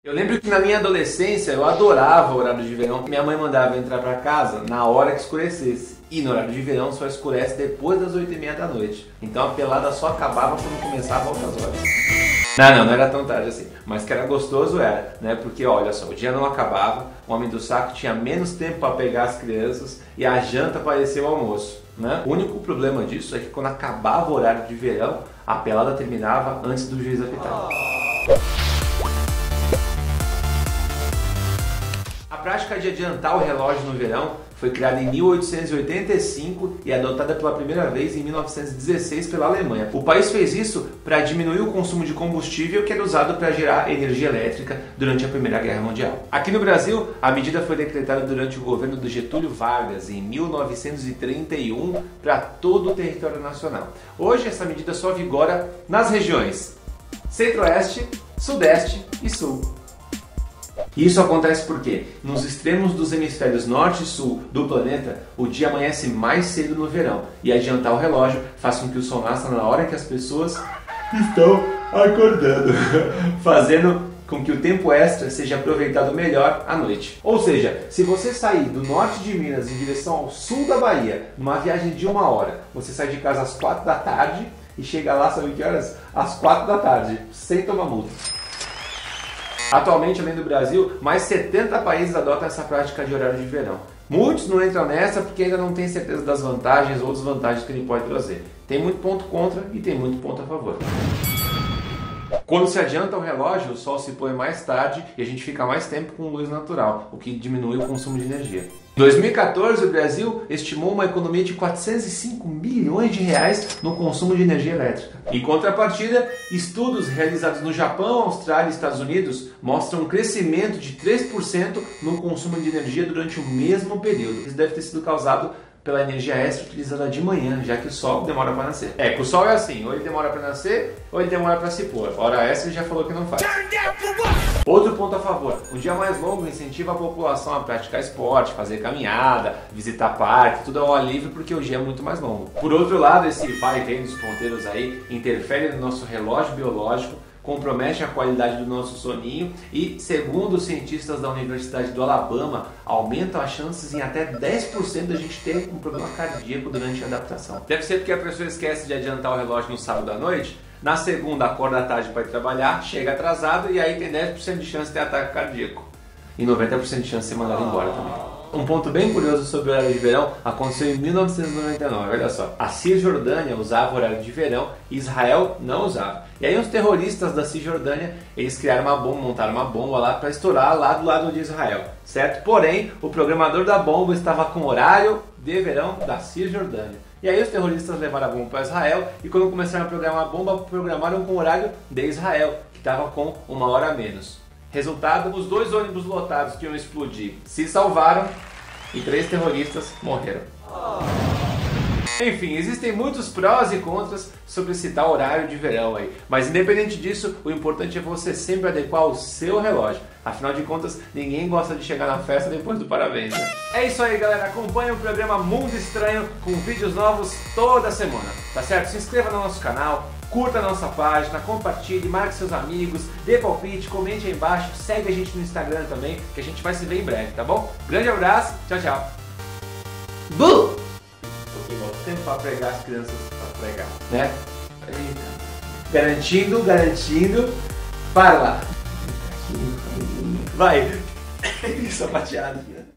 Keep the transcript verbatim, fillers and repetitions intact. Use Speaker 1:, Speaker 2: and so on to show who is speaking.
Speaker 1: Eu lembro que na minha adolescência eu adorava o horário de verão. Minha mãe mandava eu entrar pra casa na hora que escurecesse. E no horário de verão só escurece depois das oito e meia da noite. Então a pelada só acabava quando começava outras horas. Não, não, não era tão tarde assim. Mas que era gostoso era, né? Porque olha só, o dia não acabava, o homem do saco tinha menos tempo para pegar as crianças e a janta parecia o almoço, né? O único problema disso é que quando acabava o horário de verão, a pelada terminava antes do juiz apitar. A prática de adiantar o relógio no verão foi criada em mil oitocentos e oitenta e cinco e adotada pela primeira vez em mil novecentos e dezesseis pela Alemanha. O país fez isso para diminuir o consumo de combustível que era usado para gerar energia elétrica durante a Primeira Guerra Mundial. Aqui no Brasil, a medida foi decretada durante o governo do Getúlio Vargas em mil novecentos e trinta e um para todo o território nacional. Hoje essa medida só vigora nas regiões Centro-Oeste, Sudeste e Sul. E isso acontece porque, nos extremos dos hemisférios norte e sul do planeta, o dia amanhece mais cedo no verão, e adiantar o relógio faz com que o sol nasça na hora que as pessoas estão acordando, fazendo com que o tempo extra seja aproveitado melhor à noite. Ou seja, se você sair do norte de Minas em direção ao sul da Bahia, numa viagem de uma hora, você sai de casa às quatro da tarde e chega lá, sabe que horas? Às quatro da tarde, sem tomar multa. Atualmente, além do Brasil, mais setenta países adotam essa prática de horário de verão. Muitos não entram nessa porque ainda não têm certeza das vantagens ou desvantagens que ele pode trazer. Tem muito ponto contra e tem muito ponto a favor. Quando se adianta o relógio, o sol se põe mais tarde e a gente fica mais tempo com luz natural, o que diminui o consumo de energia. Em dois mil e quatorze, o Brasil estimou uma economia de quatrocentos e cinco milhões de reais no consumo de energia elétrica. Em contrapartida, estudos realizados no Japão, Austrália e Estados Unidos mostram um crescimento de três por cento no consumo de energia durante o mesmo período. Isso deve ter sido causado pela energia extra utilizada de manhã, já que o sol demora para nascer. É, que o sol é assim, ou ele demora para nascer, ou ele demora para se pôr. Hora extra ele já falou que não faz. Outro ponto a favor, um dia mais longo incentiva a população a praticar esporte, fazer caminhada, visitar parque, tudo ao ar livre porque o dia é muito mais longo. Por outro lado, esse vai e vem dos ponteiros aí interfere no nosso relógio biológico, compromete a qualidade do nosso soninho e, segundo os cientistas da Universidade do Alabama, aumenta as chances em até dez por cento da gente ter um problema cardíaco durante a adaptação. Deve ser porque a pessoa esquece de adiantar o relógio no sábado à noite, na segunda acorda à tarde para ir trabalhar, chega atrasado e aí tem dez por cento de chance de ter ataque cardíaco e noventa por cento de chance de ser mandado embora também. Um ponto bem curioso sobre o horário de verão aconteceu em mil novecentos e noventa e nove, olha só. A Cisjordânia usava o horário de verão e Israel não usava. E aí os terroristas da Cisjordânia, eles criaram uma bomba, montaram uma bomba lá para estourar lá do lado de Israel, certo? Porém, o programador da bomba estava com o horário de verão da Cisjordânia. E aí os terroristas levaram a bomba para Israel e quando começaram a programar a bomba, programaram com o horário de Israel, que estava com uma hora a menos. Resultado, os dois ônibus lotados que iam explodir se salvaram e três terroristas morreram. Enfim, existem muitos prós e contras sobre esse tal horário de verão aí. Mas independente disso, o importante é você sempre adequar o seu relógio. Afinal de contas, ninguém gosta de chegar na festa depois do parabéns, né? É isso aí, galera. Acompanhe o programa Mundo Estranho com vídeos novos toda semana, tá certo? Se inscreva no nosso canal, curta a nossa página, compartilhe, marque seus amigos, dê palpite, comente aí embaixo, segue a gente no Instagram também, que a gente vai se ver em breve, tá bom? Grande abraço, tchau, tchau. Bu! Tempo para pregar as crianças para pregar, né? Garantindo, garantindo. Para lá. Vai. Sapateado.